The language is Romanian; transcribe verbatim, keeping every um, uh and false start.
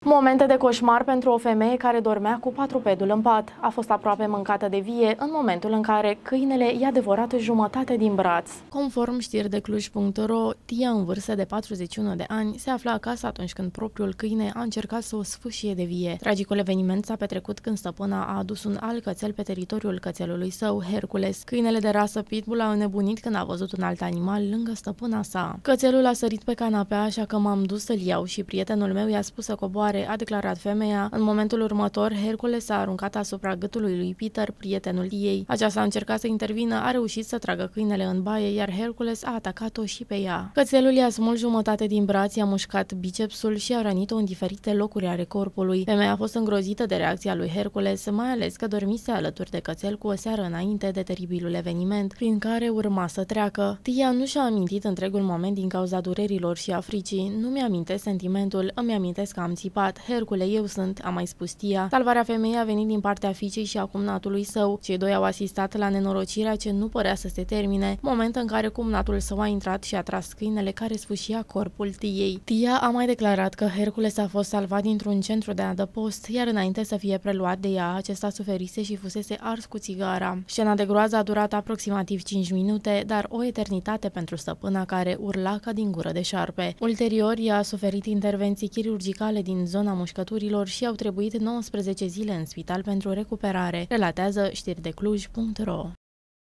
Momente de coșmar pentru o femeie care dormea cu patrupedul în pat. A fost aproape mâncată de vie în momentul în care câinele i-a devorat jumătate din braț. Conform știri de Cluj punct ro, Tia, în vârstă de patruzeci și unu de ani, se afla acasă atunci când propriul câine a încercat să o sfâșie de vie. Tragicul eveniment s-a petrecut când stăpâna a adus un alt cățel pe teritoriul cățelului său, Hercules. Câinele de rasă pitbull a înnebunit când a văzut un alt animal lângă stăpâna sa. Cățelul a sărit pe canapea, așa că m-am dus să-l iau și prietenul meu i-a spus să coboare, a declarat femeia. În momentul următor, Hercules s-a aruncat asupra gâtului lui Peter, prietenul ei. Aceasta a încercat să intervină, a reușit să tragă câinele în baie, iar Hercules a atacat-o și pe ea. Cățelul i-a smuls jumătate din braț, i-a mușcat bicepsul și a rănit-o în diferite locuri ale corpului. Femeia a fost îngrozită de reacția lui Hercules, mai ales că dormise alături de cățel cu o seară înainte de teribilul eveniment, prin care urma să treacă. Tia nu și-a amintit întregul moment din cauza durerilor și a fricii. Nu mi-amintesc sentimentul, îmi amintesc că am țipat. Hercule, eu sunt, a mai spus Tia. Salvarea femeii a venit din partea fiicei și a cumnatului său. Cei doi au asistat la nenorocirea ce nu părea să se termine, moment în care cumnatul său a intrat și a tras câinele care sfâșia corpul Tiei. Tia a mai declarat că Hercules a fost salvat dintr-un centru de adăpost, iar înainte să fie preluat de ea, acesta suferise și fusese ars cu țigara. Scena de groază a durat aproximativ cinci minute, dar o eternitate pentru stăpâna care urla ca din gură de șarpe. Ulterior, ea a suferit intervenții chirurgicale din zona mușcăturilor și au trebuit nouăsprezece zile în spital pentru recuperare, relatează știri de Cluj punct ro.